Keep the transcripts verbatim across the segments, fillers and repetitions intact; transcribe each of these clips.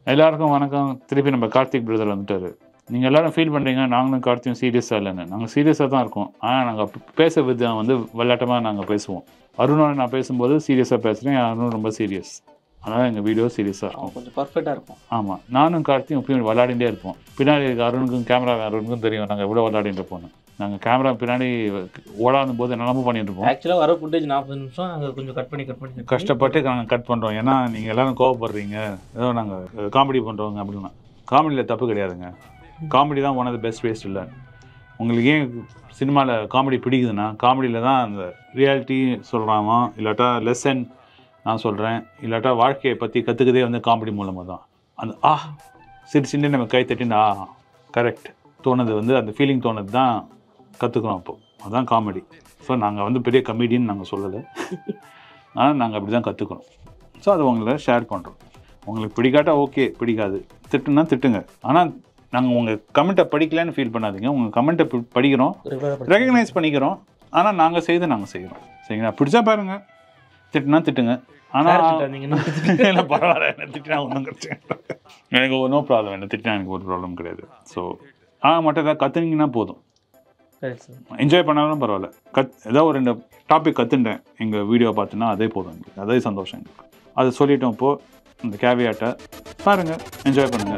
எல்லாருக்கும் வணக்கம். திருப்பி நம்ம கார்த்திக் பிரதர் வந்துட்டாரு. நீங்கள் எல்லாரும் ஃபீல் பண்ணுறீங்க நாங்களும் கார்த்தியும் சீரியஸாக இல்லைன்னு. நாங்கள் சீரியஸாக தான் இருக்கோம். ஆனால் நாங்கள் பேச விதம் வந்து விளையாட்டமாக நாங்கள் பேசுவோம். அருணோட நான் பேசும்போது சீரியஸாக பேசுகிறேன், அருணும் ரொம்ப சீரியஸ். அதனால் எங்கள் வீடியோ சீரியஸாக இருக்கும், கொஞ்சம் பர்ஃபெக்டாக இருக்கும். ஆமாம், நானும் கார்த்தியும் எப்பயும் விளையாடிட்டே இருப்போம். பின்னாடி இருக்க அருணுக்கும் கேமரா அருணுக்கும் தெரியும் நாங்கள் எவ்வளோ விளையாடிட்டு இருப்போம். நாங்கள் கேமரா பின்னாடி ஓடாடும் போது என்னெல்லாமும் பண்ணிட்டு இருப்போம். ஆக்சுவலாக வர ஃபுட்டேஜ் நாற்பது நிமிஷம் நாங்கள் கொஞ்சம் கட் பண்ணி கட் பண்ணி கஷ்டப்பட்டு நாங்கள் கட் பண்ணுறோம். ஏன்னா நீங்கள் எல்லோரும் கோவப்படுறீங்க, ஏதோ நாங்கள் காமெடி பண்ணுறோங்க அப்படின்னா. காமெடியில் தப்பு கிடையாதுங்க. காமெடி தான் one of the best waste. இல்லை, உங்களுக்கு ஏன் சினிமாவில் காமெடி பிடிக்குதுன்னா காமெடியில் தான் அந்த ரியாலிட்டி சொல்கிறாமா, இல்லாட்டா லெசன் நான் சொல்கிறேன், இல்லாட்டா வாழ்க்கையை பற்றி கற்றுக்கதே வந்து காமெடி மூலமாக தான். அந்த ஆ சிறு சின்ன நம்ம கை தட்டின்னு ஆ கரெக்ட் தோணுது வந்து அந்த ஃபீலிங் தோணுது தான் கற்றுக்குறோம். அப்போது அதுதான் காமெடி. ஸோ நாங்கள் வந்து பெரிய கமெடின்னு நாங்கள் சொல்லலை, ஆனால் நாங்கள் அப்படி தான் கற்றுக்குறோம். ஸோ அது உங்களை ஷேர் பண்ணுறோம். உங்களுக்கு பிடிக்காட்டா ஓகே, பிடிக்காது திட்டுனா திட்டுங்க. ஆனால் நாங்கள் உங்கள் கமெண்ட்டை படிக்கலன்னு ஃபீல் பண்ணாதீங்க. உங்கள் கமெண்ட்டை படிக்கிறோம், ரெகக்னைஸ் பண்ணிக்கிறோம். ஆனால் நாங்கள் செய்து நாங்கள் செய்கிறோம். சரிங்களா? பிடிச்சா பாருங்கள், திட்டுனா திட்டுங்க. ஆனால் இல்லை பரவாயில்ல, என்ன திட்டினா ஒன்றும் கிடையாது, எனக்கு நோ ப்ராப்ளம். என்ன திட்டினா எனக்கு ஒரு ப்ராப்ளம் கிடையாது. ஸோ ஆனால் மட்டும் எதாவது கற்றுனீங்கன்னா போதும், என்ஜாய் பண்ணாலும் பரவாயில்ல. கத் ஏதாவது ஒரு ரெண்டு டாபிக் கற்றுட்டேன் எங்கள் வீடியோ பார்த்துன்னா அதே போதும் எங்களுக்கு, அதே சந்தோஷம் எங்களுக்கு. அதை சொல்லிட்டோம். இப்போது இந்த கேவியாட்டை பாருங்கள், என்ஜாய் பண்ணுங்கள்.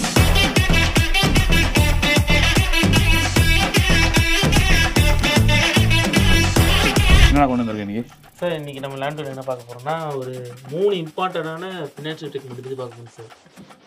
என்ன கொண்டு வந்திருக்கேன் இன்றைக்கி? சார் இன்றைக்கி நம்ம லேண்ட் என்ன பார்க்க போகிறோம்னா ஒரு மூணு இம்பார்ட்டண்டான ஃபினான்ஷியல் டெக்னிக் பற்றி பார்க்க போகிறோம் சார்.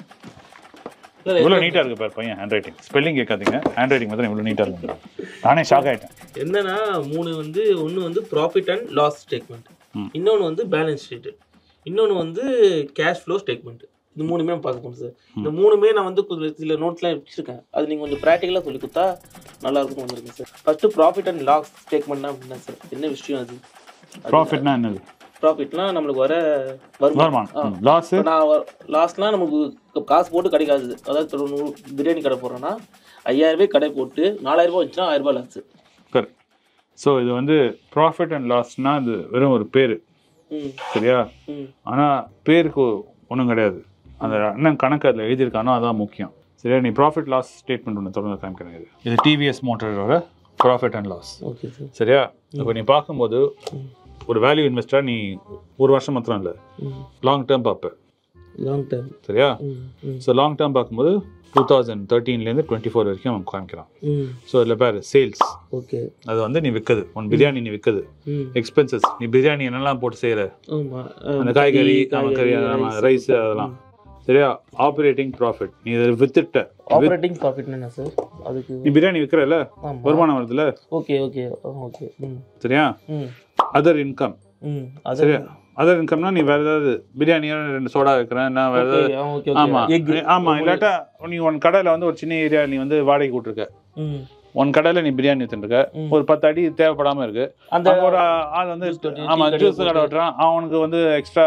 இவ்வளோ நீட்டாக இருக்குது பார் பையன். ஹேண்ட் ரைட்டிங் ஸ்பெல்லிங் கேட்காதீங்க, ஹேண்ட் ரைட்டிங் மட்டும் இவ்வளோ நீட்டாக இருக்குது. நானே ஷாக் ஆகிட்டேன். என்னன்னா மூணு வந்து ஒன்று வந்து ப்ராஃபிட் அண்ட் லாஸ் ஸ்டேட்மெண்ட், இன்னொன்று வந்து பேலன்ஸ் ஷீட்டு, இன்னொன்று வந்து கேஷ் ஃப்ளோ ஸ்டேட்மெண்ட். இது மூணுமே நம்ம பார்க்க போகிறோம் சார். இந்த மூணுமே நான் வந்து கொஞ்சம் சில நோட்ஸ்லாம் வச்சுருக்கேன், அது நீங்கள் கொஞ்சம் ப்ராக்டிக்கலாக சொல்லி கொடுத்தா நல்லா இருக்கும்னு வந்திருக்கேன் sir. First profit and loss ஸ்டேட்மெண்ட்னா அப்படின்னா சார் என்ன விஷயம்? அது ப்ராஃபிட்னா என்னது? ப்ராஃபிட்னா நம்மளுக்கு வர வருமானம். லாஸ் நான் லாஸ்லாம் நமக்கு காசு போட்டு கிடைக்காது. அதாவது நூறு பிரியாணி கடை போடுறோன்னா ஐயாயிரம் ரூபாய் கடை போட்டு நாலாயிரம் ரூபாய் வச்சுன்னா ஆயிரம் ரூபாய் லாஸ். கரெக்ட். ஸோ இது வந்து ப்ராஃபிட் அண்ட் லாஸ்னால் அது வெறும் ஒரு பேர், சரியா? ஆனால் பேருக்கு ஒன்றும் கிடையாது. அந்த அண்ணன் கணக்கு அதில் எழுதியிருக்கானோ அதான் முக்கியம், சரியா? நீ ப்ராஃபிட் லாஸ் ஸ்டேட்மெண்ட் ஒன்று தொடர்ந்து காமிக்கிறது. இது டிவிஎஸ் மோட்டரோட profit and loss, okay sir, சரியா? இப்போ நீ பார்க்கும்போது ஒரு வேல்யூ இன்வெஸ்டராக நீ ஒரு வருஷம் மாத்திரம் இல்லை, லாங் டேர்ம் பார்ப்பேன். லாங் டேர்ம், சரியா? ஸோ லாங் டேர்ம் பார்க்கும்போது டூ தௌசண்ட் தேர்ட்டீன்லேருந்து டுவெண்ட்டி ஃபோர் வரைக்கும் அவன் காமிக்கிறான். ஸோ இதில் பேர் சேல்ஸ், ஓகே, அது வந்து நீ விற்குது, ஒன் பிரியாணி நீ விற்குது. எக்ஸ்பென்சஸ், நீ பிரியாணி என்னெல்லாம் போட்டு செய்கிற, அந்த காய்கறி கறி ரைஸ் அதெல்லாம், சரியா? ஆப்ரேட்டிங் ப்ராஃபிட், நீ இதை வித்துட்ட. ஆப்ரேட்டிங் ப்ராஃபிட் என்ன சார்? அதுக்கு நீ பிரியாணி விற்கிறல, வருமானம் வருதுல்ல, ஓகே ஓகே ஓகே, சரியா? அதர் இன்கம், சரியா? அதர் இன்கம்னா நீ வேற ஏதாவது பிரியாணியோ ரெண்டு சோடா வைக்கிறேன், நான் வேற ஏதாவது, ஆமாம் ஆமாம், இல்லாட்டா நீ உன் கடையில் வந்து ஒரு சின்ன ஏரியா நீ வந்து வாடகை கூட்டிருக்க, உன் கடையில் நீ பிரியாணி வித்துருக்க, ஒரு பத்து அடி தேவைப்படாமல் இருக்கு, அந்த ஒரு ஆள் வந்து ஆமாம் ஜூஸ் கடை வெட்டுறான், அவனுக்கு வந்து எக்ஸ்ட்ரா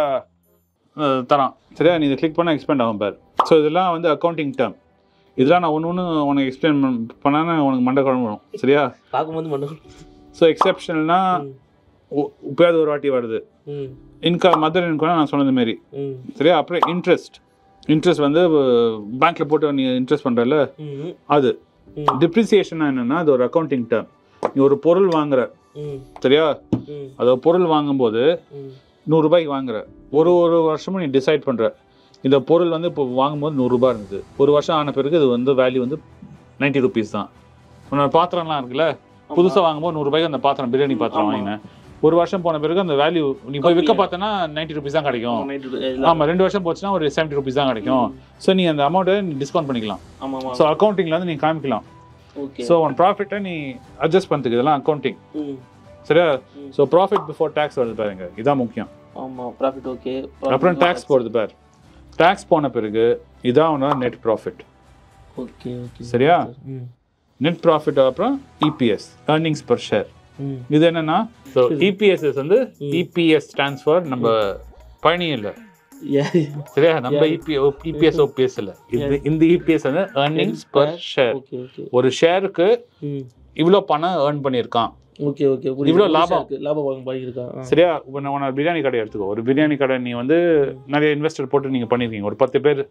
தரான், சரியா? நீ இதை கிளிக் பண்ணால் எக்ஸ்பெண்ட் ஆகும் பார். ஸோ இதெல்லாம் வந்து அக்கௌண்டிங் டேர்ம். இதெல்லாம் நான் ஒன்று ஒன்று உனக்கு எக்ஸ்பிளைன் பண்ணானே உனக்கு மண்டை குழம்புடும், சரியா? பார்க்கும்போது மண்டை. ஸோ எக்ஸெப்ஷனல்னா இப்போயாவது ஒரு வாட்டி வருது. இன்கம், மதர் இன்கம்னா நான் சொன்னது மாரி, சரியா? அப்புறம் இன்ட்ரெஸ்ட், இன்ட்ரெஸ்ட் வந்து பேங்க்கில் போட்டு நீ இன்ட்ரெஸ்ட் பண்ணுறல அது. டிப்ரிசியேஷன்னா என்னென்னா அது ஒரு அக்கௌண்டிங் டேர்ம். நீ ஒரு பொருள் வாங்குற, சரியா? அது பொருள் வாங்கும்போது நூறுரூபாய்க்கு வாங்குற, ஒரு ஒரு வருஷமும் நீ டிசைட் பண்ணுற இந்த பொருள் வந்து இப்போ வாங்கும்போது நூறுரூபா இருந்தது, ஒரு வருஷம் ஆன பிறகு இது வந்து வேல்யூ வந்து நைன்ட்டி ருபீஸ் தான். உன்னோட பாத்திரம்லாம் இருக்குல்ல, புதுசாக வாங்கும்போது நூறுரூபாய்க்கு அந்த பாத்திரம் பிரியாணி பாத்திரம் வாங்கினேன், ஒரு வருஷம் போன பிறகு அந்த வேல்யூ நீ போய் விற்க பார்த்தனா நைன்ட்டி ருபீஸ் தான் கிடைக்கும். ஆமாம், ரெண்டு வருஷம் போச்சுன்னா ஒரு செவன்ட்டி ருபீஸ் தான் கிடைக்கும். ஸோ நீ அந்த அமௌண்ட்டை நீ டிஸ்கவுண்ட் பண்ணிக்கலாம். ஸோ அக்கௌண்டிங்கில் வந்து நீ காமிக்கலாம். ஸோ உன் ப்ராஃபிட்டை நீ அட்ஜஸ்ட் பண்ணுறதுக்கு இதெல்லாம் அக்கௌண்டிங், சரியா? ஸோ ப்ராஃபிட் பிஃபோர் டேக்ஸ் வருது பாருங்க, இதான் முக்கியம். ஆமாம், ப்ராஃபிட் ஓகே. அப்புறம் டேக்ஸ் போடுறது பார், டேக்ஸ் போன பிறகு இதான் உன்னோட நெட் ப்ராஃபிட், ஓகே ஓகே, சரியா? நெட் ப்ராஃபிட் அப்புறம் இபிஎஸ், ஏர்னிங்ஸ் பர் ஷேர். இது என்னன்னா, ஸோ இபிஎஸ் வந்து இபிஎஸ் ஸ்டாண்ட்ஸ் ஃபார் நம்ம பயணி இல்லை, சரியா? நம்ம இபிஎஸ் ஓபிஎஸ் இல்லை, இது இந்த இபிஎஸ் வந்து ஏர்னிங்ஸ் பர் ஷேர். ஒரு ஷேருக்கு இவ்வளோ பணம் ஏர்ன் பண்ணியிருக்கான், ஓகே ஓகே, இவ்வளோ லாபம் லாபம் பண்ணியிருக்கான், சரியா? உன்னை பிரியாணி கடை எடுத்துக்கோ, ஒரு பிரியாணி கடை நீ வந்து நிறைய இன்வெஸ்டர் போட்டு நீங்கள் பண்ணியிருக்கீங்க, ஒரு பத்து பேர்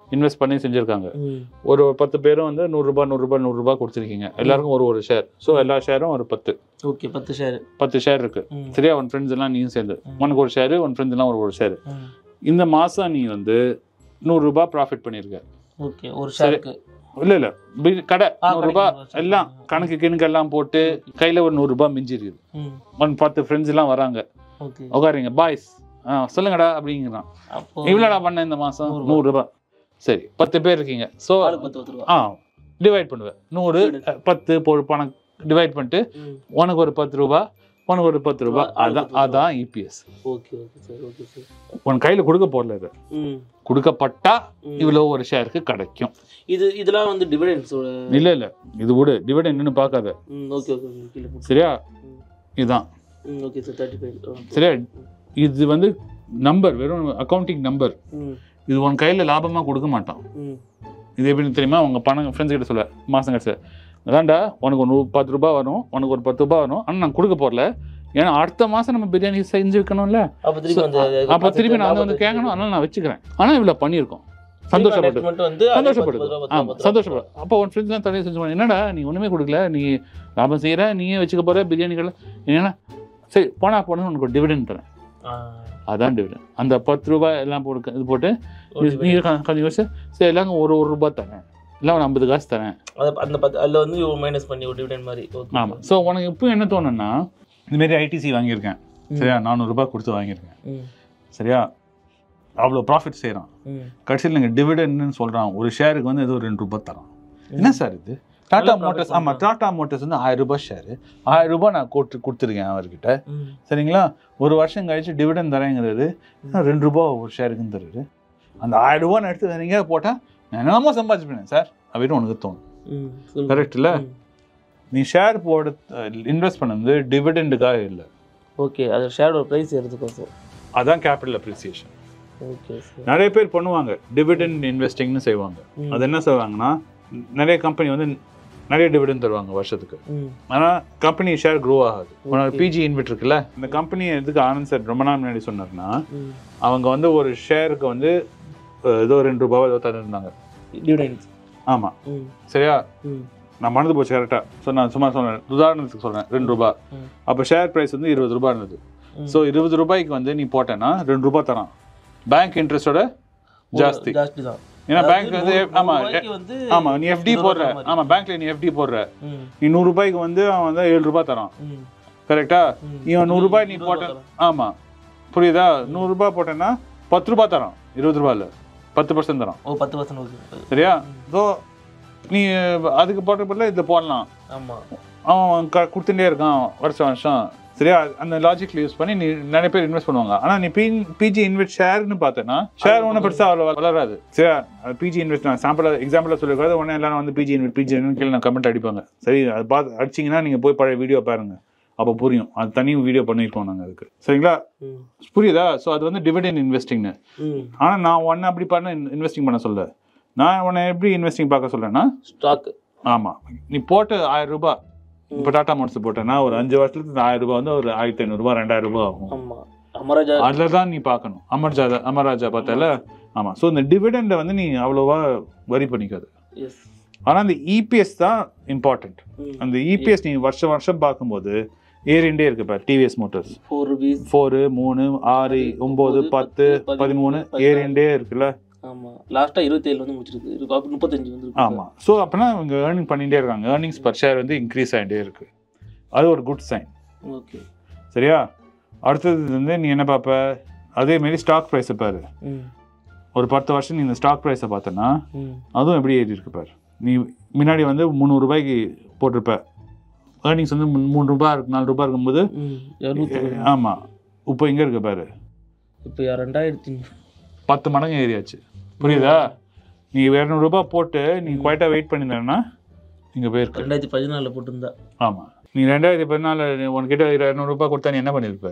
இன்வெஸ்ட் பண்ணி செஞ்சுருக்காங்க. ம் ஒரு பத்து பேரும் வந்து நூறுரூபா நூறுரூபா நூறுரூபா கொடுத்துருக்கீங்க, எல்லாருக்கும் ஒரு ஒரு ஷேர். ஸோ எல்லா ஷேரும் ஒரு பத்து ஓகே பத்து ஷேர் பத்து ஷேர் இருக்கு. ம் சரியா? உன் ஃப்ரெண்ட்ஸ் எல்லாம் நீயும் சேர்ந்து உனக்கு ஒரு ஷேரு, உன் ஃப்ரெண்ட்ஸ் எல்லாம் ஒரு ஒரு ஷேரு. ம் இந்த மாதம் நீ வந்து நூறுரூபா ப்ராஃபிட் பண்ணியிருக்க. ஓகே ஒரு ஷேருக்கு இல்லை இல்லை கடை ஆ, நூறுரூபா கடைக்கு நூறு எல்லாம் கணக்கு கிணக்கு எல்லாம் போட்டு கையில் ஒரு நூறுரூபா மிஞ்சி இருக்குது. ம் ஒன் பத்து ஃப்ரெண்ட்ஸ் எல்லாம் வராங்க, ஓகே உட்காருங்க பாய்ஸ், ஆ சொல்லுங்கடா அப்படிங்கிறான். அப்போ இவ்வளோடா பண்ண இந்த மாதம் நூறுரூபா. சரி பத்து பேர் இருக்கீங்க. ஸோ ஆளுக்கு பத்து பத்து ரூபா. ஆ டிவைட் பண்ணுவேன். நூறு பத்து போ பணம் டிவைட் பண்ணிட்டு ம் உனக்கு ஒரு பத்து ரூபா உனக்கு ஒரு பத்து ரூபா. அதான் அதான் EPS. Okay okay sir okay sir. உன் கையில் கொடுக்க போடல, இது ம் கொடுக்கப்பட்டா இவ்வளோ ஒரு ஷேருக்கு கிடைக்கும். இது இதெல்லாம் வந்து டிவிடெண்ட்ஸோட இல்லை இல்லை இது விடு, டிவிடெண்ட்னு பார்க்காத. ம் ஓகே ஓகே ஓகே கீழே போட்டு. சரியா? இதுதான் ம் ஓகே சார் தேர்ட்டி ஃபைவ். சரியா? இது வந்து நம்பர், வெறும் அக்கௌண்டிங் நம்பர். ம் இது உன் கையில் லாபமாக கொடுக்க மாட்டான். ம் இது எப்படின்னு தெரியுமா? உங்கள் பணம் ஃப்ரெண்ட்ஸ் கிட்ட சொல்ல மாதம் கிட்ட அதான்டா உனக்கு ஒரு பத்து ரூபா வரும், உனக்கு ஒரு பத்து ரூபா வரும், ஆனால் நான் கொடுக்க போடல. ஏன்னா அடுத்த மாதம் நம்ம பிரியாணி செஞ்சு வைக்கணும்ல. அப்போ திருப்பி அந்த அப்போ திருப்பி நான் வந்து கேட்கணும், அதனால நான் வச்சுக்கிறேன். ஆனால் இவ்வளோ பண்ணியிருக்கோம், சந்தோஷப்பட்டு வந்து சந்தோஷப்படுது. ஆமாம் சந்தோஷப்படும். அப்போ உன் ஃப்ரெண்ட்ஸ்லாம் தடையை செஞ்சு என்னடா நீ ஒன்றுமே கொடுக்கல, நீ லாபம் செய்கிற, நீயே வச்சுக்க போகிற பிரியாணிகள் என்னன்னா சரி போனா போனது உனக்கு ஒரு டிவிடெண்ட் தரேன். அதான் டிவிடெண்ட். அந்த பத்து ரூபாய் எல்லாம் போட்டு இது போட்டு நீ கொஞ்சம் யோசிச்சு சரி எல்லாருக்கும் ஒரு ஒரு ரூபா தரேன், இல்லை ஒரு ஐம்பது காசு தரேன். அந்த பத்து அதில் வந்து மைனஸ் பண்ணி ஒரு டிவிடெண்ட் மாதிரி. ஆமாம். ஸோ உனக்கு இப்போ என்ன தோணுன்னா இதுமாரி ஐடிசி வாங்கியிருக்கேன், சரியா? நானூறுரூபா கொடுத்து வாங்கியிருக்கேன், சரியா? அவ்வளோ ப்ராஃபிட் செய்கிறான். கடைசியில் நீங்கள் டிவிடெண்ட்னு சொல்கிறான், ஒரு ஷேருக்கு வந்து ஏதோ ரெண்டு ரூபா தரான். என்ன சார் இது? டாடா மோட்டர்ஸ். ஆமாம் டாடா மோட்டர்ஸ் வந்து ஆயிரம் ரூபாய் ஷேரு, ஆயிரம் ரூபாய் நான் கொடுத்து கொடுத்துருக்கேன் அவர்கிட்ட, சரிங்களா? ஒரு வருஷம் கழிச்சு டிவிடெண்ட் தரேங்கிறது ரெண்டு ரூபா ஒரு ஷேருக்குன்னு தருது. அந்த ஆயிரம் ரூபா நான் எடுத்து வேறீங்க போட்டால் நான் என்னமோ சம்பாதிச்சுப்பேன் சார் அப்படின்னு உனக்கு தோணும். கரெக்ட் இல்லை? நீ ஷேர் போட இன்வெஸ்ட் பண்ணது டிவிடெண்டுக்காக இல்லை. ஓகே அது ஷேரோட ப்ரைஸ் எடுத்துக்கோ. அதான் கேபிட்டல் அப்ரிசியேஷன். Okay sir. நிறைய பேர் பண்ணுவாங்க டிவிடெண்ட் இன்வெஸ்டிங்னு செய்வாங்க. அது என்ன செய்வாங்கன்னா நிறைய கம்பெனி வந்து நிறைய டிவிடெண்ட் தருவாங்க வருஷத்துக்கு, ஆனால் கம்பெனி ஷேர் க்ரோ ஆகாது. உன்னோட பிஜி இன்வெஸ்ட் இருக்குல்ல, இந்த கம்பெனி எதுக்கு ஆனந்த் சார் ரொம்ப நாள் முன்னாடி சொன்னார்னா அவங்க வந்து ஒரு ஷேருக்கு வந்து ஏதோ ரெண்டு ரூபாவோ ஏதோ தந்துருந்தாங்க டிவிடெண்ட். ஆமாம் சரியா? நான் மறந்து போச்சு கரெக்டாக. ஸோ நான் சும்மா சொன்னேன், உதாரணத்துக்கு சொல்கிறேன், ரெண்டு ரூபா. அப்போ ஷேர் ப்ரைஸ் வந்து இருபது ரூபா இருந்தது. ஸோ இருபது ரூபாய்க்கு வந்து நீ போட்டேன்னா ரெண்டு ரூபா தரான். பேங்க் இன்ட்ரெஸ்டோட ஜாஸ்தி. ஏன்னா பேங்க் வந்து ஆமாம் ஆமாம் நீ எஃப்டி போடுற, ஆமாம் பேங்க்ல நீ எஃப்டி போடுற, நீ நூறு ரூபாய்க்கு வந்து அவன் வந்து ஏழு ரூபாய் தரான். கரெக்டா? இவன் நூறு ரூபாய் நீ போட்ட, ஆமாம் புரியுதா? நூறு ரூபாய் போட்டேன்னா பத்து ரூபாய் தரான், இருபது ரூபாயில் பத்து பர்சன்ட் தரான். ஓ பத்து பர்சன்ட். சரியா? ஸோ நீ அதுக்கு போட்ட பதில் இதில் போடலாம். ஆமாம் அவன் க கொடுத்துட்டே இருக்கான் வருஷம் வருஷம், சரியா? அந்த லாஜிக்கில் யூஸ் பண்ணி நீ நிறைய பேர் இன்வெஸ்ட் பண்ணுவாங்க. ஆனால் நீ பி பிஜி இன்வெஸ்ட் ஷேர்னு பார்த்தேன்னா ஷேர் ஒன்றும் பெருசாக அவ்வளோ வளராது, சரியா? பிஜி இன்வெஸ்ட் நான் சாம்பிளாக எக்ஸாம்பிளாக சொல்லியிருக்காது. உடனே எல்லாரும் வந்து பிஜி இன்வெஸ்ட் பிஜி கீழே நான் கமெண்ட் அடிப்பாங்க. சரி அது பார்த்து அடிச்சிங்கன்னா நீங்கள் போய் பழைய வீடியோ பாருங்கள், அப்போ புரியும். அது தனி வீடியோ பண்ணியிருக்கோம் நாங்கள் அதுக்கு, சரிங்களா? புரியுதா? ஸோ அது வந்து டிவிடெண்ட் இன்வெஸ்டிங்னு. ஆனால் நான் ஒன்று அப்படி பண்ண இன்வெஸ்டிங் பண்ண சொல்ல, நான் உன்னை எப்படி இன்வெஸ்டிங் பார்க்க சொல்கிறேன்னா ஸ்டாக். ஆமாம் நீ போட்டு ஆயிரம் ரூபாய் இப்போ டாடா மோட்டர்ஸ் போட்டேன்னா ஒரு அஞ்சு வருஷத்துக்கு ஆயிரம் ரூபாய் வந்து ஒரு ஆயிரத்தி ஐநூறுரூவா ரெண்டாயிரம் ரூபாய் ஆகும். அதில் தான் நீ பார்க்கணும். அமர்ஜா அமராஜா பார்த்தால. ஆமாம். ஸோ இந்த டிவிடெண்டை வந்து நீ அவ்வளோவா வரி பண்ணிக்காது. ஆனால் அந்த இபிஎஸ் தான் இம்பார்ட்டன்ட். அந்த இபிஎஸ் நீ வருஷம் வருஷம் பார்க்கும்போது ஏறிண்டே இருக்கு. இப்போ டிவிஎஸ் மோட்டர்ஸ் ஃபோரு மூணு ஆறு ஒம்பது பத்து பதிமூணு ஏறிண்டே இருக்குல்ல. ஆமாம் லாஸ்ட்டாக இருபத்தேழு வந்து முடிச்சிருக்கு, முப்பத்தஞ்சு வந்து. ஆமாம். ஸோ அப்படின்னா இவங்க ஏர்னிங் பண்ணிகிட்டே இருக்காங்க. ஏர்னிங்ஸ் பர் ஷேர் வந்து இன்க்ரீஸ் ஆகிட்டே இருக்குது. அது ஒரு குட் சைன். ஓகே சரியா? அடுத்தது வந்து நீ என்ன பார்ப்ப, அதேமாரி ஸ்டாக் ப்ரைஸை பாரு. ஒரு பத்து வருஷம் நீ இந்த ஸ்டாக் ப்ரைஸை பார்த்தோன்னா அதுவும் எப்படி ஏறி இருக்கு பாரு. நீ முன்னாடி வந்து முந்நூறுரூபாய்க்கு போட்டிருப்ப, ஏர்னிங்ஸ் வந்து மூணு ரூபா இருக்கு நாலு ரூபா இருக்கும்போது ஆமாம் இப்போ இங்கே இருக்கு பாரு. இப்போ ரெண்டாயிரத்தி பத்து மடங்கு ஏறியாச்சு. புரியுதா? நீ இரநூறுபா போட்டு நீ குவைட்டாக வெயிட் பண்ணியிருந்தேன்னா நீங்கள் போயிருக்க. ரெண்டாயிரத்தி பதினாலில் போட்டிருந்தா. ஆமாம். நீ ரெண்டாயிரத்தி பதினாலு உனக்கிட்ட இரநூறுபா கொடுத்தா நீ என்ன பண்ணியிருப்ப?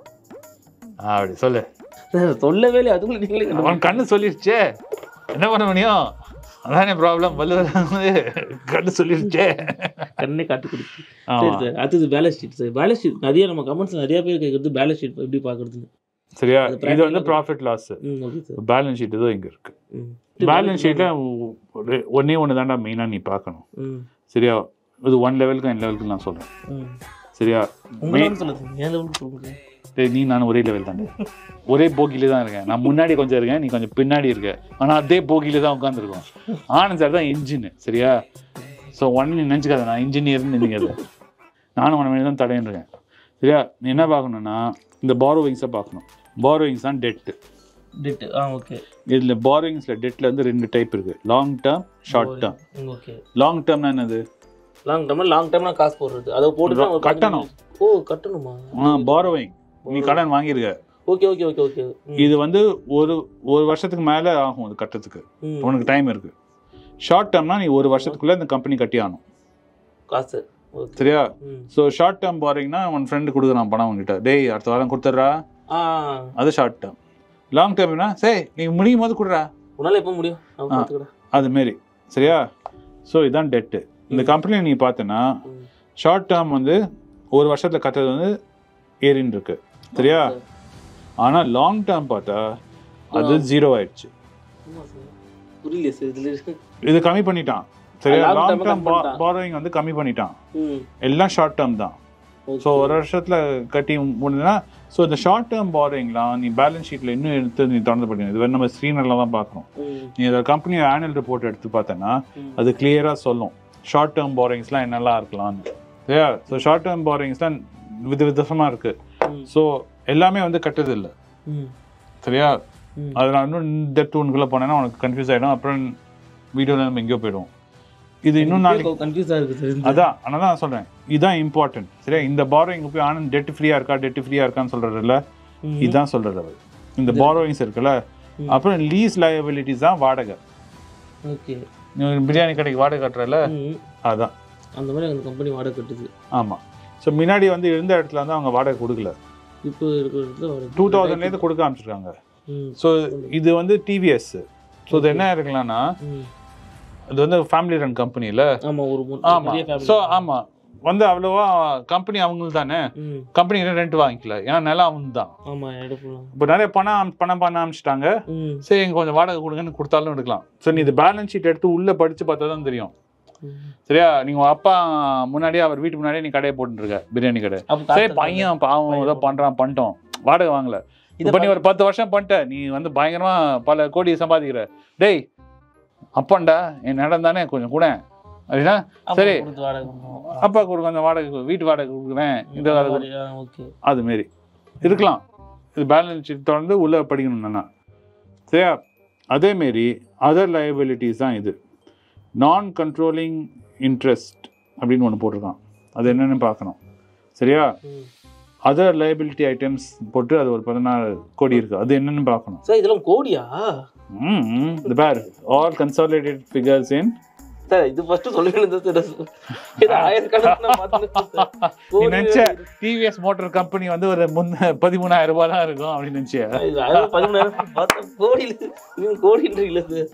அப்படி சொல்லு. சொல்லவே இல்லை. அதுக்குள்ள நீங்களே அவன் கண்ணு சொல்லிடுச்சே, என்ன பண்ண முடியும்? அதானே ப்ராப்ளம். வல்லுவது கண்ணு சொல்லிடுச்சே, கண்ணே காட்டு கொடுத்து. சரி சார், அடுத்தது balance sheet. Sir balance sheet நிறைய நம்ம கமெண்ட்ஸ் நிறைய பேர் கேட்குறது பேலன்ஸ் ஷீட் எப்படி பார்க்குறதுன்னு. சரியா? இது வந்து ப்ராஃபிட் லாஸ். ம் ஓகே சார். பேலன்ஸ் ஷீட் இதோ இங்கே இருக்கு. ம் பேலன்ஸ் ஷீட்டில் ஒன்றே ஒன்று தாண்டா மெயினாக நீ பார்க்கணும். ம் சரியா? இது ஒன் லெவலுக்கு என் லெவலுக்கு நான் சொல்கிறேன். ம் சரியா? உங்க சொல்லுங்க ஏன் லெவலுக்கு சொல்லுங்க. டேய் நீ நான் ஒரே லெவல் தாண்டே, ஒரே போகியில தான் இருக்கேன். நான் முன்னாடி கொஞ்சம் இருக்கேன், நீ கொஞ்சம் பின்னாடி இருக்க. ஆனால் அதே போகியில தான் உட்காந்துருக்கோம். ஆனந்த் சார் தான் இன்ஜின். சரியா? ஸோ ஒன் நீ நினச்சிக்காத நான் இன்ஜினியர்னு நினைக்காது. நானும் ஒன் மணி தான் தடைன்னு இருக்கேன். சரியா? நீ என்ன பார்க்கணுன்னா இந்த பாரோவிங்ஸை பார்க்கணும். பாரோவிங்ஸ் தான் டெட்டு. டெட் ஆ ஓகே. இதில் பாரோவிங்ஸில் டெட்டில் வந்து ரெண்டு டைப் இருக்குது, long term, short term. Okay. Long டேர்ம்னா என்னது? லாங் டேர்ம்னா லாங் டேர்ம்னா காசு போடுறது, அதை போட்டு கட்டணும். ஓ கட்டணுமா? ஆ பாரோவிங், நீ கடன் வாங்கியிருக்க. Okay okay okay okay. இது வந்து ஒரு ஒரு வருஷத்துக்கு மேலே ஆகும் அது கட்டுறதுக்கு, உனக்கு டைம் இருக்குது. ஷார்ட் டேர்ம்னா நீ ஒரு வருஷத்துக்குள்ளே இந்த கம்பெனி கட்டி ஆகணும் காசு. சரியா? ஸோ ஷார்ட் டேர்ம் பாரோவிங்னா உன் ஃப்ரெண்டு கொடுக்குறான் பணம் உங்ககிட்ட, டேய் அடுத்த வாரம் கொடுத்துட்றா, அது ஷார்ட் டேர்ம். லாங் டேர்ம்னா சரி நீ முடியும் போது கொடுறா, உன்னால எப்போ முடியும் அதுமாரி. சரியா? ஸோ இதுதான் டெட்டு. இந்த கம்பெனியில் நீ பார்த்தேன்னா ஷார்ட் டேர்ம் வந்து ஒரு வருஷத்தில் கட்டுறது வந்து ஏறின்னு இருக்கு. சரியா? ஆனால் லாங் டேர்ம் பார்த்தா அது ஜீரோ ஆயிடுச்சு. புரியல சார் இதில் இது கம்மி பண்ணிட்டான். சரியா? லாங் டேர்ம் பாரோவிங் வந்து கம்மி பண்ணிட்டான், எல்லாம் ஷார்ட் டேர்ம் தான். ஸோ ஒரு வருஷத்தில் கட்டி முடிஞ்சுன்னா ஸோ இந்த ஷார்ட் டேர்ம் பாரோவிங்லாம் நீ பேலன்ஸ் ஷீட்டில் இன்னும் எடுத்து நீ தொடர்ந்து படிக்கணும். இது வந்து நம்ம ஸ்க்ரீனில் தான் பார்க்கணும். நீ அதை கம்பெனி ஆனுவல் ரிப்போர்ட் எடுத்து பார்த்தேன்னா அது கிளியராக சொல்லும் ஷார்ட் டேர்ம் பாரோவிங்ஸ்லாம் என்னெல்லாம் இருக்கலாம்னு. சரியா? ஸோ ஷார்ட் டேர்ம் பாரோவிங்ஸ்லாம் வித விதமாக இருக்குது. ஸோ எல்லாமே வந்து கட்டுறது இல்லை. சரியா? அதில் இன்னும் டெப்த் ஒன்றுக்குள்ளே போனேன்னா உனக்கு கன்ஃபியூஸ் ஆகிடும். அப்புறம் வீடியோவில் நம்ம எங்கேயோ போயிடுவோம். இது இன்னும் நாளைக்கு கன்ஃபியூஸாக இருக்குது. அதான் அதனால தான் சொல்கிறேன், இதுதான் இம்பார்ட்டன்ட். சரியா? இந்த பாரோவிங் போய் ஆனந்த் டெட் ஃப்ரீயாக இருக்கா டெட் ஃப்ரீயாக இருக்கான்னு சொல்கிறதில்ல, இதுதான் சொல்கிறது அவர். இந்த பாரோவிங்ஸ் இருக்குல்ல, அப்புறம் லீஸ் லயபிலிட்டிஸ் தான் வாடகை. ஓகே. பிரியாணி கடைக்கு வாடகை கட்டுறல, அதுதான் அந்த மாதிரி அந்த கம்பெனி வாடகை கட்டுது. ஆமாம். ஸோ முன்னாடி வந்து இருந்த இடத்துல வந்து அவங்க வாடகை கொடுக்கல, இப்போ இருக்கிறது டூ தௌசண்ட்லேருந்து கொடுக்க ஆரம்பிச்சிருக்காங்க. ஸோ இது வந்து டிவிஎஸ். ஸோ இது என்ன இருக்கலாம்னா இது வந்து ஃபேமிலி ரன் கம்பெனியில். ஆமாம். ஸோ ஆமாம் வந்து அவ்வளோவா கம்பெனி அவங்களுக்கு தானே, கம்பெனி ரெண்ட் வாங்கிக்கல, ஏன்னா நிலம் அவங்க தான். இப்போ நிறைய பணம் பணம் பண்ண ஆரம்பிச்சிட்டாங்க. சரி எங்க கொஞ்சம் வாடகை கொடுங்கன்னு கொடுத்தாலும் எடுக்கலாம். ஸோ நீ இது பேலன்ஸ் ஷீட் எடுத்து உள்ளே படித்து பார்த்தா தான் தெரியும். சரியா? நீங்க அப்பா முன்னாடியே அவர் வீட்டு முன்னாடியே நீ கடையை போட்டுருக்க பிரியாணி கடை. சரி பையன் பாவம் ஏதோ பண்றான் பண்ணிட்டோம், வாடகை வாங்கல. இப்போ நீ ஒரு பத்து வருஷம் பண்ணிட்ட, நீ வந்து பயங்கரமா பல கோடி சம்பாதிக்கிற. டேய் அப்பாண்டா என் இடம் தானே கொஞ்சம் கூட அப்படின்னா சரி அப்பா கொடுக்க அந்த வாடகை வீட்டு வாடகை கொடுக்குறேன் இந்த அது மாரி இருக்கலாம். இது பேலன்ஸ் ஷீட் தொடர்ந்து உள்ள படிக்கணும்னா. சரியா? அதேமாரி அதர் லயபிலிட்டிஸ் தான் இது. நான் கண்ட்ரோலிங் இன்ட்ரெஸ்ட் அப்படின்னு ஒன்று போட்டிருக்கான், அது என்னென்னு பார்க்கணும். சரியா? அதர் லைபிலிட்டி ஐட்டம்ஸ் போட்டு அது ஒரு பதினாறு கோடி இருக்குது, அது என்னென்னு பார்க்கணும். சார் இதெல்லாம் கோடியா? ம் இது for all consolidated figures in. Sir இது ஃபர்ஸ்ட் சொல்லுங்க. நினைச்ச டிவிஎஸ் மோட்டார் கம்பெனி வந்து ஒரு முன்ன பதிமூணாயிரம் ரூபாய் தான் இருக்கும் அப்படின்னு நினைச்சியா? பதிமூணாயிரம் கோடி கோடின்றீங்களா சார்?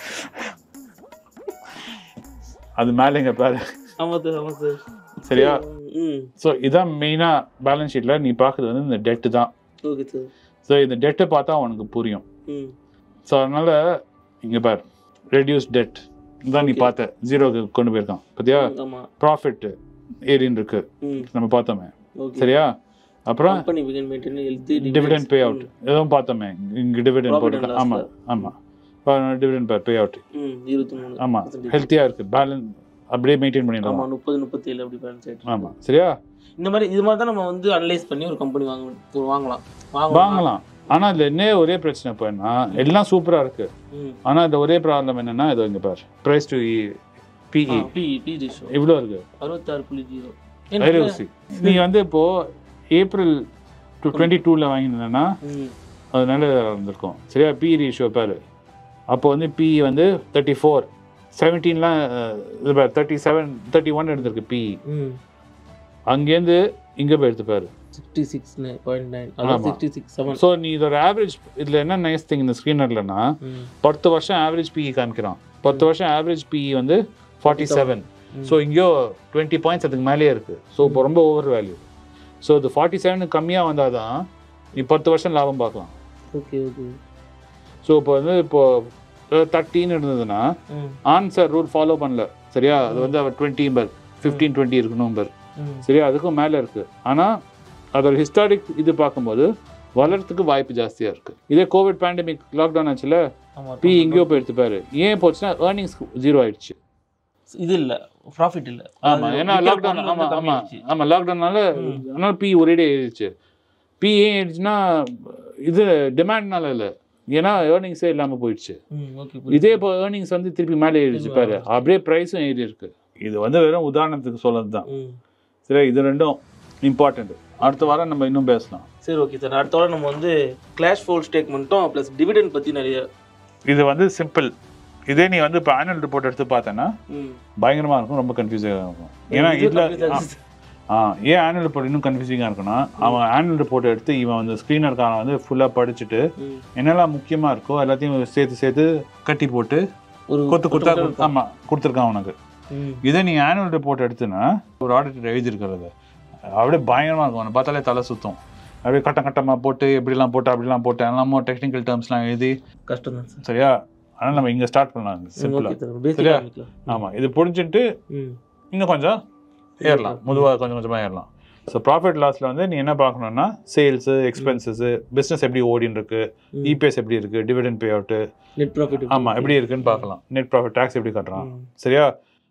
அது மேலேங்க பாரு. ஆமாம் சார் ஆமாம் சார். சரியா? ஸோ இதான் மெயினாக பேலன்ஸ் ஷீட்டில் நீ பார்க்குறது வந்து இந்த டெட்டு தான். Okay sir. ஸோ இந்த டெட்டை பார்த்தா உனக்கு புரியும். ஸோ அதனால் இங்கே பார் ரெடியூஸ் டெட் தான் நீ பார்த்த ஜீரோக்கு கொண்டு போயிருக்கான் பார்த்தியா? ப்ராஃபிட் ஏரின்னு இருக்கு நம்ம பார்த்தோமே. சரியா? அப்புறம் டிவிடெண்ட் பே அவுட் எதுவும் பார்த்தோமே, இங்கே டிவிடெண்ட் போட்டுருக்கேன். ஆமாம் ஆமாம் டிவிடெண்ட் பே அவுட் ஆமாம் ஹெல்த்தியாக இருக்குது, பேலன்ஸ் அப்படியே மெயின்டைன் பண்ணிடலாம். முப்பது முப்பத்தி ஏழு அப்படி பேலன்ஸ் ஆயிடுச்சு. ஆமாம். சரியா? இந்த மாதிரி இது மாதிரி தான் நம்ம வந்து அனலைஸ் பண்ணி ஒரு கம்பெனி வாங்க வாங்கலாம் வாங்கலாம். ஆனால் இதில் என்ன ஒரே பிரச்சனை போயின்னா எல்லாம் சூப்பராக இருக்குது, ஆனால் இந்த ஒரே ப்ராப்ளம் என்னென்னா இது இங்கே பார் ப்ரைஸ் டு பிஇ இவ்வளோ இருக்குது அறுபத்தாறு புள்ளி ஜீரோ. நீ வந்து இப்போது ஏப்ரல் டூ டுவெண்ட்டி டூவில் வாங்கியிருந்தேன்னா அது நல்ல இருந்திருக்கும். சரியா? பி ரேஷியோ பாரு, அப்போ வந்து பி வந்து தேர்ட்டி ஃபோர் செவன்டீன்லாம் இது பாரு தேர்ட்டி செவன் தேர்ட்டி ஒன் எடுத்திருக்கு பி. அங்கேருந்து இங்கே போய் எடுத்துப்பாரு sixty six point nine sixty six seven. So நீ இதோட ஆவரேஜ் இதில் என்ன நைஸ் திங் இந்த ஸ்க்ரீனர்லன்னா பத்து வருஷம் ஆவரேஜ் பிஇ காமிக்கிறான். பத்து வருஷம் ஆவரேஜ் பிஇ வந்து ஃபார்ட்டி செவன். ஸோ இங்கேயோ டுவெண்ட்டி பாயிண்ட்ஸ் அதுக்கு மேலேயே இருக்குது. ஸோ இப்போ ரொம்ப ஓவர் வேல்யூ. ஸோ இது ஃபார்ட்டி செவனுக்கு கம்மியாக வந்தால் தான் நீ பத்து வருஷம் லாபம் பார்க்கலாம். Okay okay. ஸோ இப்போ வந்து இப்போ தேர்ட்டின்னு இருந்ததுன்னா ஆன்சர் ரூல் ஃபாலோ பண்ணல சரியா, அது வந்து அவர் டுவெண்ட்டி பர் ஃபிஃப்டீன் டுவெண்ட்டி இருக்கணும் பர் சரியா, அதுக்கும் மேலே இருக்குது. ஆனால் அதோட ஹிஸ்டாரிக் இது பார்க்கும்போது வளர்றதுக்கு வாய்ப்பு ஜாஸ்தியாக இருக்குது. இதே கோவிட் பேண்டமிக் லாக்டவுன் ஆச்சுல, பி எங்கேயோ போய் எடுத்துப்பாரு. ஏன் போச்சுன்னா ஏர்னிங்ஸ் ஜீரோ ஆயிடுச்சு. இது இல்லை ப்ராஃபிட் இல்லை. ஆமாம், ஏன்னா லாக்டவுன். ஆமாம் ஆமாம் ஆமாம் லாக்டவுன்னால அதனால பி ஒரேடே ஏறிடுச்சு. பி ஏன் ஏறிடுச்சுன்னா இது டிமாண்ட்னால இல்லை, ஏன்னா ஏர்னிங்ஸே இல்லாமல் போயிடுச்சு. இதே இப்போ ஏர்னிங்ஸ் வந்து திருப்பி மேலே ஏறிடுச்சு பாரு, அப்படியே ப்ரைஸும் ஏறி இருக்கு. இது வந்து வெறும் உதாரணத்துக்கு சொல்கிறது தான் சரி. இது ரெண்டும் இம்பார்ட்டண்ட். அடுத்த வாரம் நம்ம இன்னும் பேசலாம். சரி ஓகே சார். அடுத்த வாரம் நம்ம வந்து கேஷ் ஃப்ளோ ஸ்டேட்மெண்ட்டும் ப்ளஸ் டிவிடெண்ட் பற்றி நிறைய. இது வந்து சிம்பிள். இதே நீ வந்து இப்போ ஆனுவல் ரிப்போர்ட் எடுத்து பார்த்தேன்னா பயங்கரமாக இருக்கும், ரொம்ப கன்ஃபியூசிங்காக இருக்கும். ஏன்னா இதில் ஆ ஏன் ஆனுவல் ரிப்போர்ட் இன்னும் கன்ஃபியூசிங்காக இருக்குன்னா, அவன் ஆனுவல் ரிப்போர்ட் எடுத்து இவன் வந்து ஸ்க்ரீனருக்கான வந்து ஃபுல்லாக படிச்சுட்டு என்னெல்லாம் முக்கியமாக இருக்கோ எல்லாத்தையும் சேர்த்து சேர்த்து கட்டி போட்டு ஒரு கொத்து கொத்தா ஆமாம் கொடுத்துருக்கான் அவனுக்கு. இதே நீ ஆனுவல் ரிப்போர்ட் எடுத்துன்னா ஒரு ஆடிட்டர் எழுதியிருக்கிறது அப்படியே பயங்கரமாக இருக்கும். அவனை பார்த்தாலே தலை சுத்தம். அப்படியே கட்டம் கட்டமாக போட்டு எப்படிலாம் போட்டு அப்படிலாம் போட்டு எல்லாமோ டெக்னிக்கல் டேர்ம்ஸ்லாம் எழுதி கஷ்டம் தான் சரியா. அதனால் நம்ம இங்கே ஸ்டார்ட் பண்ணலாம் சிம்பிளாக சரியா. ஆமாம், இது புரிஞ்சுட்டு இன்னும் கொஞ்சம் ஏறலாம், முதுவாக கொஞ்சம் கொஞ்சமாக ஏறலாம். ஸோ ப்ராஃபிட் லாஸில் வந்து நீ என்ன பார்க்கணுன்னா சேல்ஸு, எக்ஸ்பென்சஸு, பிஸ்னஸ் எப்படி ஓடின்னு இருக்கு, இபிஎஸ் எப்படி இருக்குது, dividend pay out, net profit ஆமாம் எப்படி இருக்குன்னு பார்க்கலாம். நெட் ப்ராஃபிட் டேக்ஸ் எப்படி கட்டுறான் சரியா.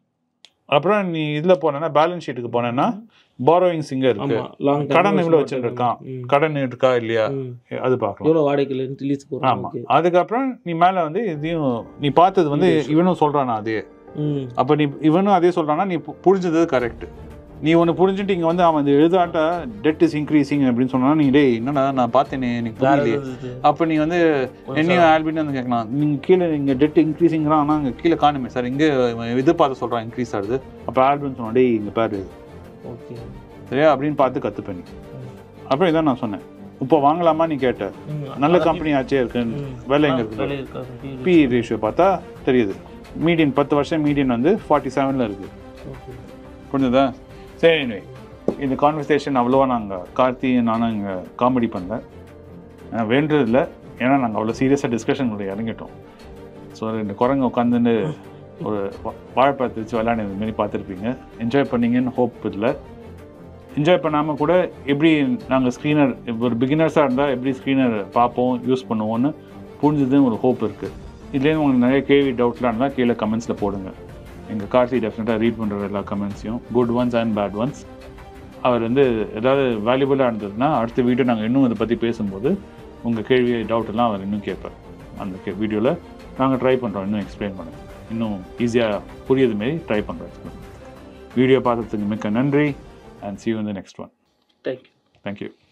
அப்புறம் நீ இதில் போனேன்னா பேலன்ஸ் ஷீட்டுக்கு போனேன்னா பாரோயிங்ஸ் இங்கே இருக்கு, கடன் இவ்வளோ வச்சுட்டு இருக்கான், கடன் இருக்கா இல்லையா அது பார்க்கலாம். ஆமாம், அதுக்கப்புறம் நீ மேலே வந்து இதையும் நீ பார்த்தது வந்து இவனும் சொல்கிறானா அதே, அப்போ நீ இவனும் அதே சொல்கிறானா நீ புரிஞ்சது கரெக்டு. நீ ஒன்று புரிஞ்சுட்டு இங்கே வந்து அவன் எழுதாட்ட டெட் இஸ் இன்க்ரீசிங் அப்படின்னு சொன்னா நீ டே என்னடா நான் பார்த்தேனே எனக்கு புரியலையே. அப்போ நீ வந்து என்னையும் ஆல்பின்னு வந்து கேட்கலாம், நீங்கள் கீழே இங்கே டெட் இன்க்ரீசிங்கிறான் ஆனால் அங்கே கீழே காணுமே சார், இங்கே இது பார்த்து சொல்கிறான் இன்க்ரீஸ் ஆகுது. அப்போ ஆல்பின்னு சொன்னா டே இங்கே பாரு ஓகே சரியா அப்படின்னு பார்த்து கற்றுப்பேன். அப்புறம் இதான் நான் சொன்னேன், இப்போ வாங்கலாமா நீ கேட்ட, நல்ல கம்பெனி ஆச்சே இருக்குன்னு வேலை எங்கே இருக்குது, பி ரேஷியோ பார்த்தா தெரியுது. மீடியன் பத்து வருஷம் மீடியன் வந்து ஃபார்ட்டி செவனில் இருக்குது. புரிஞ்சுதா? சரி, இந்த கான்வர்சேஷன் அவ்வளோவா நாங்கள் கார்த்தி நானும் இங்கே காமெடி பண்ணல, வேண்டதில்லை. ஏன்னா நாங்கள் அவ்வளோ சீரியஸாக டிஸ்கஷன் கூட இறங்கிட்டோம். ஸோ ரெண்டு குரங்கு உட்காந்துன்னு ஒரு வாழைப்பழத்தை வச்சு விளையாடு மாரி பார்த்துருப்பீங்க. என்ஜாய் பண்ணிங்கன்னு ஹோப் இல்லை. என்ஜாய் பண்ணாமல் கூட எப்படி நாங்கள் ஸ்க்ரீனர் ஒரு பிகினர்ஸாக இருந்தால் எப்படி ஸ்க்ரீனர் பார்ப்போம் யூஸ் பண்ணுவோன்னு புரிஞ்சுதுன்னு ஒரு ஹோப் இருக்குது. இதுலேருந்து உங்களுக்கு நிறைய கேள்வி டவுட்லாம் இருந்தால் கீழே கமெண்ட்ஸில் போடுங்க. எங்கள் கார்த்தி டெஃபினட்டாக ரீட் பண்ணுற எல்லா கமெண்ட்ஸையும், good ones and bad ones. அவர் வந்து ஏதாவது வேல்யூபுளாக இருந்ததுன்னா அடுத்த வீடியோ நாங்கள் இன்னும் அதை பற்றி பேசும்போது உங்கள் கேள்வி டவுட்டெல்லாம் அவர் இன்னும் கேட்பார். அந்த கே வீடியோவில் நாங்கள் ட்ரை பண்ணுறோம் இன்னும் எக்ஸ்பிளைன் பண்ண, இன்னும் ஈஸியாக புரியுது மாரி ட்ரை பண்ணுறோம். வீடியோ பார்த்ததுக்கு மிக்க நன்றி and see you in the next one. Thank you. Thank you.